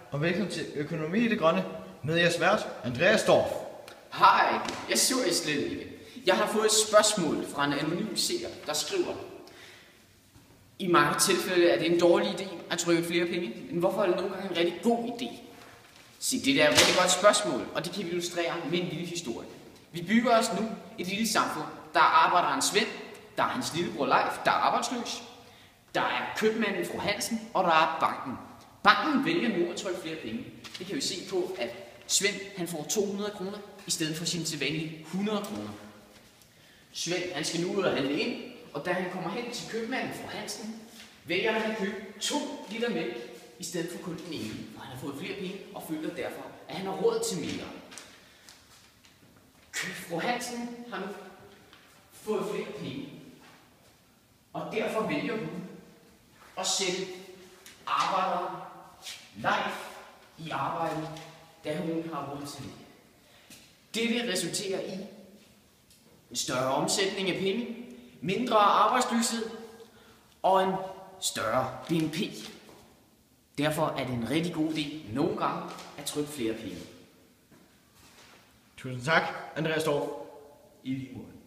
og velkommen til Økonomi i det Grønne med jeres vært, Andreas Dorf. Hej, jeg så I slet ikke. Jeg har fået et spørgsmål fra en anonym seer, der skriver: i mange tilfælde er det en dårlig idé at trykke flere penge, men hvorfor er det nogle gange en rigtig god idé? Se, det er et rigtig godt spørgsmål, og det kan vi illustrere med en lille historie. Vi bygger os nu et lille samfund. Der arbejder en Svend, der er hans lillebror Leif, der er arbejdsløs. Der er købmanden fru Hansen, og der er banken. Banken vælger nu at trykke flere penge. Det kan vi se på, at Svend han får 200 kroner i stedet for sine sædvanlige 100 kroner. Svend han skal nu ud og handle ind, og da han kommer hen til købmanden fru Hansen, vælger han at købe 2 liter mælk i stedet for kun den ene, for han har fået flere penge og føler derfor, at han har råd til mere. Fru Hansen har nu fået flere penge, og derfor vælger hun at sætte arbejderen Leif i arbejde, da hun har råd til det. Dette resulterer i en større omsætning af penge, mindre arbejdsløshed og en større BNP. Derfor er det en rigtig god idé nogle gange at trykke flere penge. Tusind tak, Andreas Dorf. I lige måde.